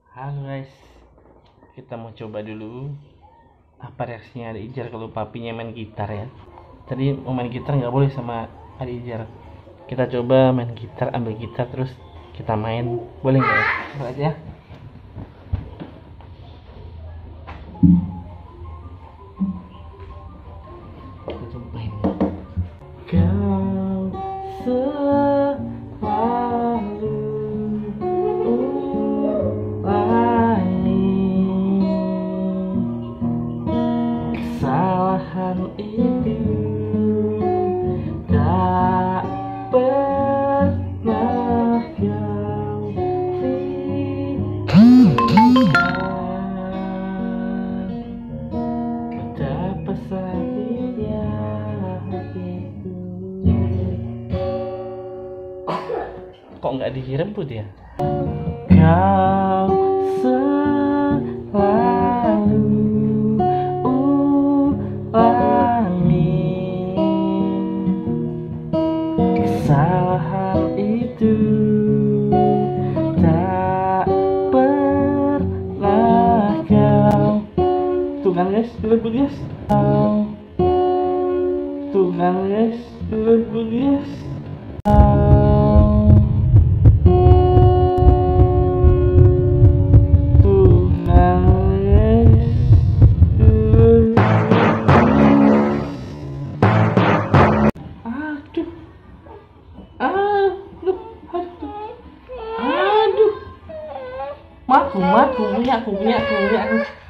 Halo guys, kita mau coba dulu apa reaksinya Ade Ijar kalau papinya main gitar ya. Tadi mau main gitar nggak boleh sama Ade Ijar. Kita coba main gitar, ambil gitar terus kita main, boleh nggak ya? Coba aja ya. Kita cobain. Kau selalu kesalahan itu tak pernah kau pikirkan, betapa sakitnya hatiku. Kok nggak direbut ya? Kau selalu kesalahan itu tak pernah kau. Tuh kan guys, direbut guys. Tuh kan guys, direbut guys. Aduh, aku punya.